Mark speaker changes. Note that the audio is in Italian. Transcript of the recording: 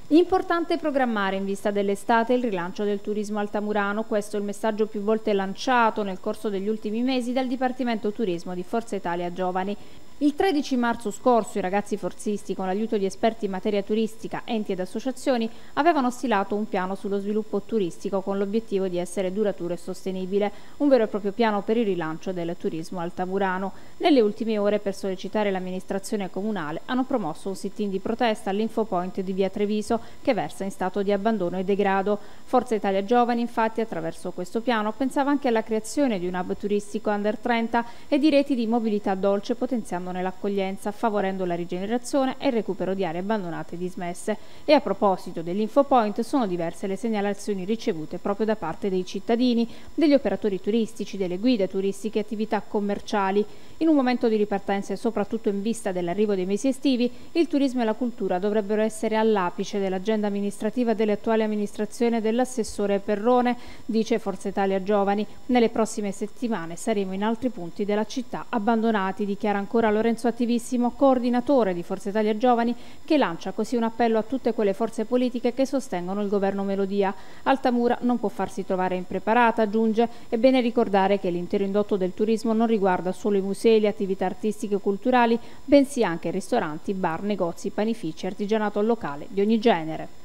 Speaker 1: Importante programmare in vista dell'estate il rilancio del turismo altamurano, questo è il messaggio più volte lanciato nel corso degli ultimi mesi dal Dipartimento Turismo di Forza Italia Giovani. Il 13 marzo scorso i ragazzi forzisti, con l'aiuto di esperti in materia turistica, enti ed associazioni, avevano stilato un piano sullo sviluppo turistico con l'obiettivo di essere duraturo e sostenibile, un vero e proprio piano per il rilancio del turismo altamurano. Nelle ultime ore, per sollecitare l'amministrazione comunale, hanno promosso un sit-in di protesta all'Infopoint di Via Treviso, che versa in stato di abbandono e degrado. Forza Italia Giovani, infatti, attraverso questo piano pensava anche alla creazione di un hub turistico under 30 e di reti di mobilità dolce, potenziando l'accoglienza, favorendo la rigenerazione e il recupero di aree abbandonate e dismesse. E a proposito dell'Infopoint, sono diverse le segnalazioni ricevute proprio da parte dei cittadini, degli operatori turistici, delle guide turistiche e attività commerciali. In un momento di ripartenza e soprattutto in vista dell'arrivo dei mesi estivi, il turismo e la cultura dovrebbero essere all'apice dell'agenda amministrativa dell'attuale amministrazione dell'assessore Perrone, dice Forza Italia Giovani. Nelle prossime settimane saremo in altri punti della città abbandonati, dichiara ancora Lorenzo Attivissimo, coordinatore di Forza Italia Giovani, che lancia così un appello a tutte quelle forze politiche che sostengono il governo Melodia. Altamura non può farsi trovare impreparata, aggiunge. È bene ricordare che l'intero indotto del turismo non riguarda solo i musei, le attività artistiche e culturali, bensì anche ristoranti, bar, negozi, panifici, artigianato locale di ogni genere.